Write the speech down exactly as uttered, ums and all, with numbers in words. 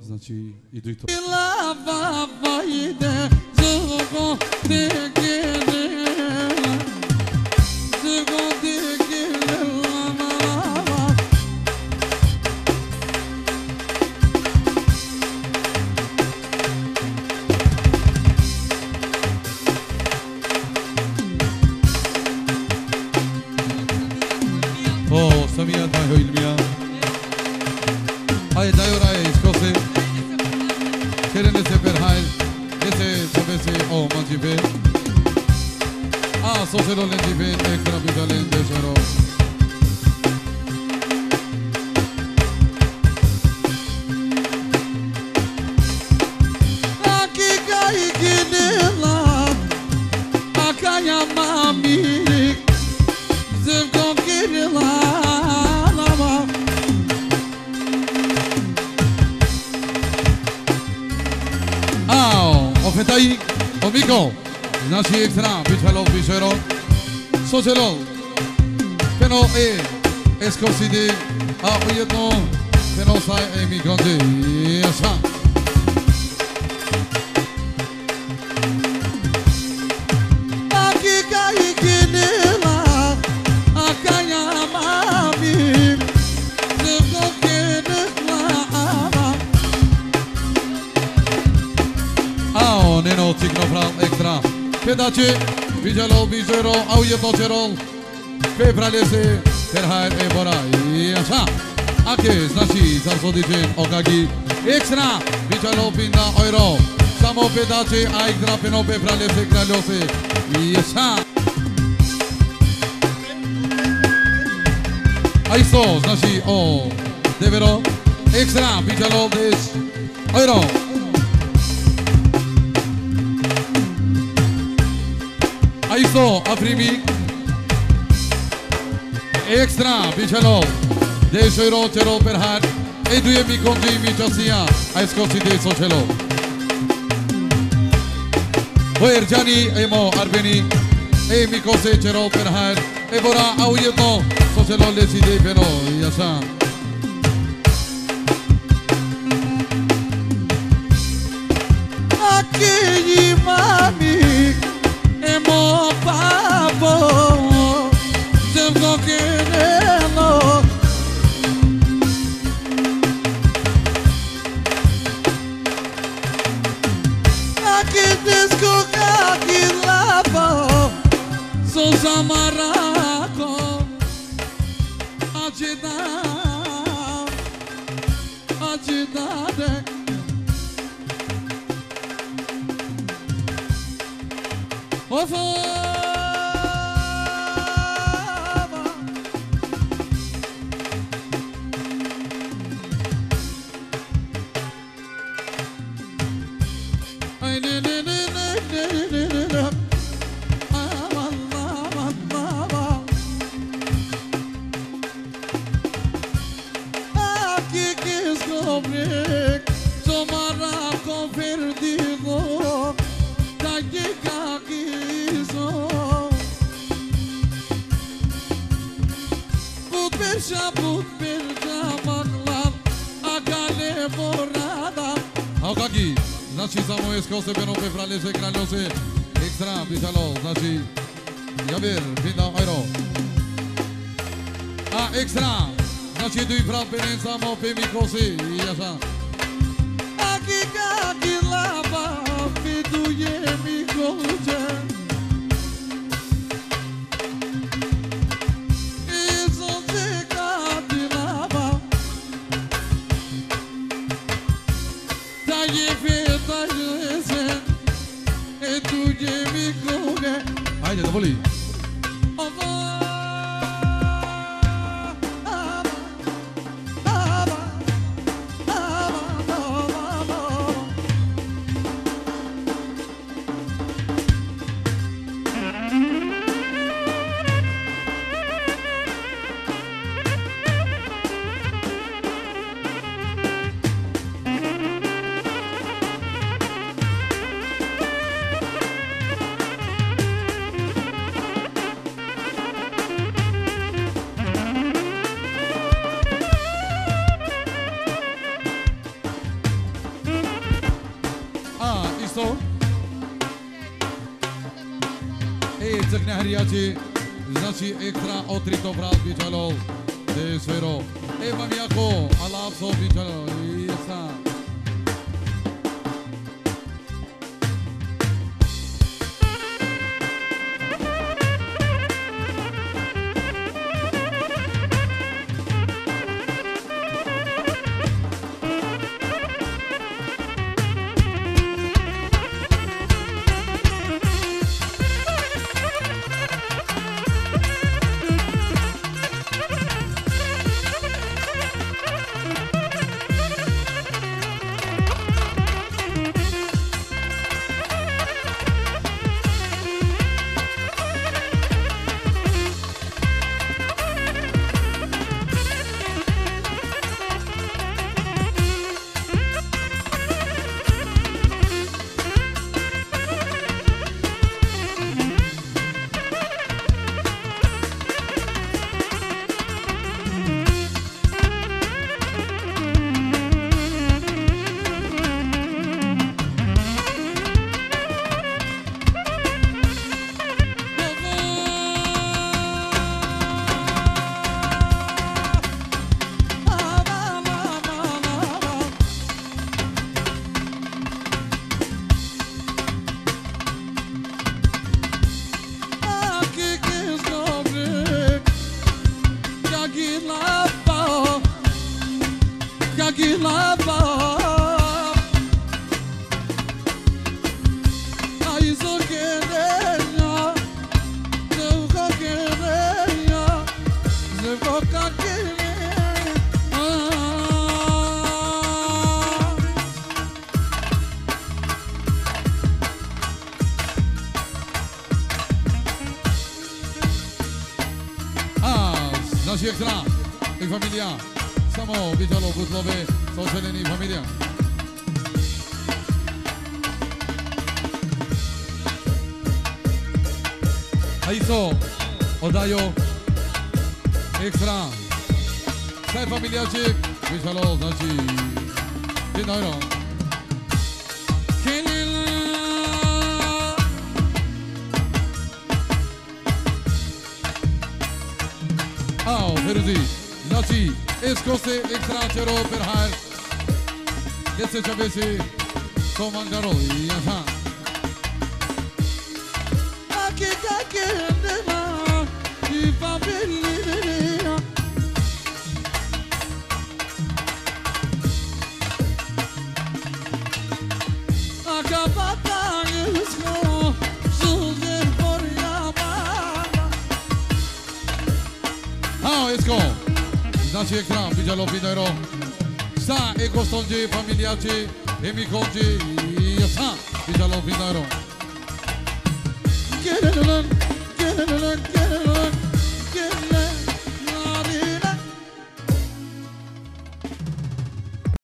Znači, idu i to. O, Samia, daj Ilmija. Ay, dai ora is cose. Kerene se per hail. Ese sabe se o manjibe. Ah, so se lo lenjibe extra bitalen de zero. Aki kai kinela. Akaya mami. Zevgon kirela. Ofetai, Omiko, Nashi Extra, Bichalo, Bichero, Socialo, Peno E, Escosidi, Apoyeto, Peno Sai, Emiconde, Yasa. Akika Ikinela, Akaya Mami, Neno Tignofral Extra Pedaci Vigelo Vigero Au Yetocerol Pepralese Terhair Ebora Așa Ake Znashi Zarsodicin Okagi Extra Vigelo Pinda Euro Samo Pedaci Extra Peno Pepralese Kraliose Așa Aiso Znashi O Devero Extra Vigelo Des Euro Aiso, Afrimic Extra, Bichelo De Shiro, Chero, Perhar Eduye mi conti, mi chasia Aiscosi de Sochelo Boerjani, Emo, Arbeni E mi cose, Chero, Perhar Ebora, Auyeto Sochelo, Lesi de Pero, Yasa Aki mami Emo pavo, Zemgo querendo. Aqui disco, aqui lavo, sou zamaraco, agida, agida. Oh, Okagi, znači samo Escose, Peno Pepralese, Kraliose, Extra, Bichalo, znači Javier, Pinda, Aero. A Extra, znači Dui Prat, Penen, samo Pemicose, i așa. Aki kaki lava, Viduje mi colce. Haydi davuli. Augusto. E Căcneahriaci, znači ekstra otrito brat bičalo, de svero. E vam jako, alapso bičalo, i sa. Naši ekstra, i familia, samo Vitalo Butlove, sočeleni familia. A isto oddajo ekstra, sve familiaček, Vitalo, znači, dzień dobry. Au, Feruzi, znači, escoste extranjero per her. Este chavesi, Somangaro, y așa. Aki kake nema, y familia. Acabata yusco, suze por llamada. Ah, esco. Znači ekstra, Vitalo Pinero. Sa e costongi familiaci e micongi, sa Vitalo Pinero.